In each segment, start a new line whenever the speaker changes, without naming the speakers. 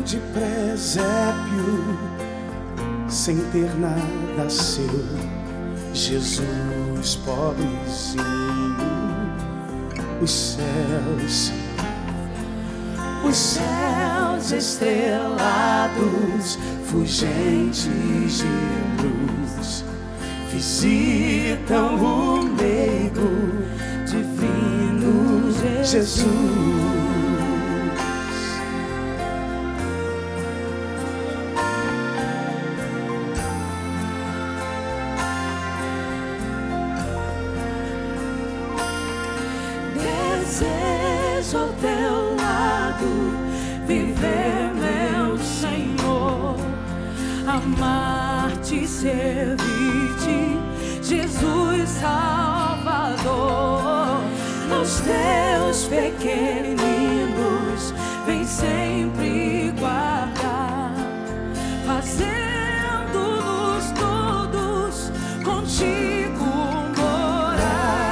de presépio, sem ter nada seu, Jesus pobrezinho. Os céus estrelados, fugentes de luz, visitam o meigo divino Jesus.
Desejo ao teu lado viver, meu Senhor, amar-te, servir-te, Jesus Salvador. Os teus pequeninos vem sempre guardar, fazendo-nos todos contigo morar.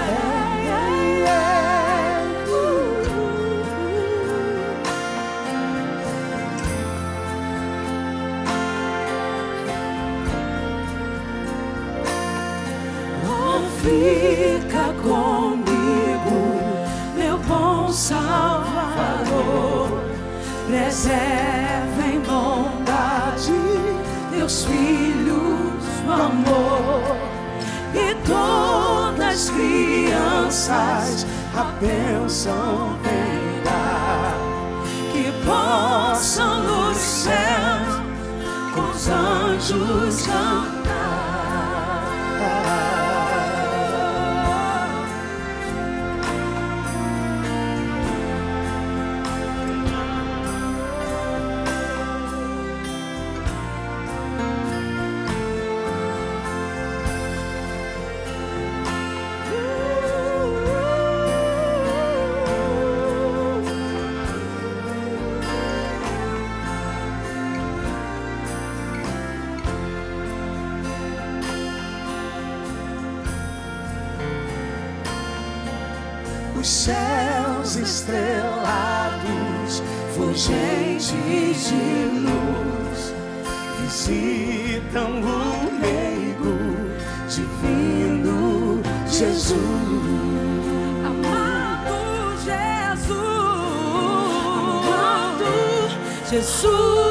Fica comigo, meu bom Salvador, preserva em bondade teus filhos no amor, e todas as crianças a bênção vem dar, que possam no céu com os anjos cantar. Os céus estrelados, fugentes de luz, visitam o meigo divino Jesus. Amado Jesus, amado Jesus.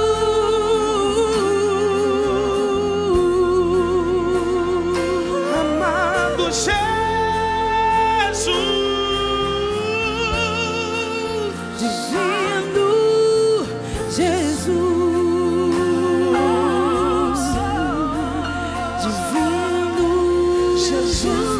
Jesus,